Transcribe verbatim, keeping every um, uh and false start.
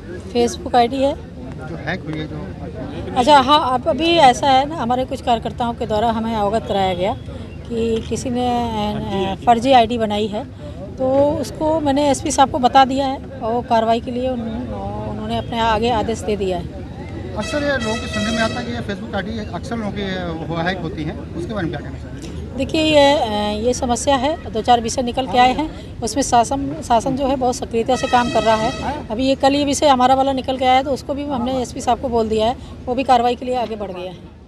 Facebook ID है जो hack हुई है जो। अच्छा हाँ, अब अभी ऐसा है ना, हमारे कुछ कार्यकर्ताओं के द्वारा हमें अवगत कराया गया कि किसी ने फर्जी आईडी बनाई है, तो उसको मैंने एसपी साहब को बता दिया है और कार्रवाई के लिए उन, उन्होंने अपने आगे आदेश दे दिया है। अक्सर ये लोगों के सुनने में आता है कि ये फेसबुक आईडी अक्सर लोगों की हैक होती हैं, उसके बारे में क्या कहना चाहिए? देखिए, ये ये समस्या है, दो चार विषय निकल के आए हैं, उसमें शासन शासन जो है बहुत सक्रियता से काम कर रहा है। अभी ये कल ये विषय हमारा वाला निकल के आया है, तो उसको भी हमने एसपी साहब को बोल दिया है, वो भी कार्रवाई के लिए आगे बढ़ गया है।